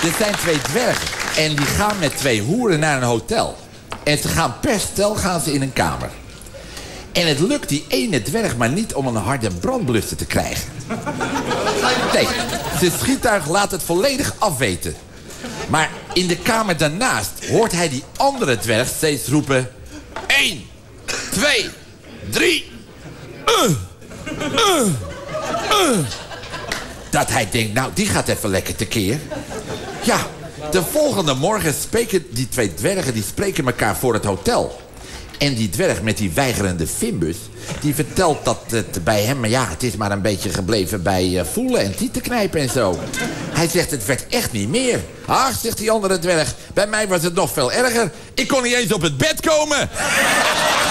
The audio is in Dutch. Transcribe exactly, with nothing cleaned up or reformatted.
Er zijn twee dwergen en die gaan met twee hoeren naar een hotel. En ze gaan per stel gaan ze in een kamer. En het lukt die ene dwerg maar niet om een harde brandblusser te krijgen. Nee, zijn schiettuig laat het volledig afweten. Maar in de kamer daarnaast hoort hij die andere dwerg steeds roepen... één, twee, drie... Uh, uh, uh. Dat hij denkt, nou, die gaat even lekker tekeer. Ja, de volgende morgen spreken die twee dwergen... die spreken elkaar voor het hotel. En die dwerg met die weigerende Fimbus... die vertelt dat het bij hem... ja, het is maar een beetje gebleven bij uh, voelen en tieten knijpen en zo. Hij zegt, het werd echt niet meer. Ah, zegt die andere dwerg, bij mij was het nog veel erger. Ik kon niet eens op het bed komen.